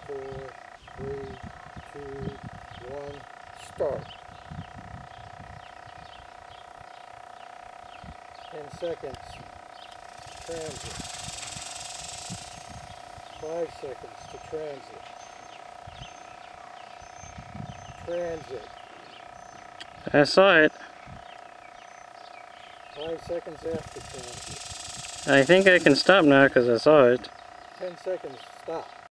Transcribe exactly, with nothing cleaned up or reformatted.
four, three, two, one, start. ten seconds, transit. five seconds to transit. Transit. I saw it. five seconds after transit. I think I can stop now because I saw it. ten seconds, stop.